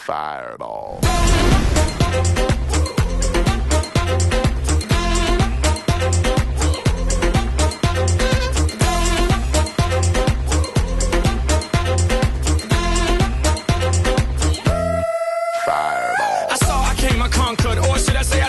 Fireball. I saw, I came, I conquered, or should I say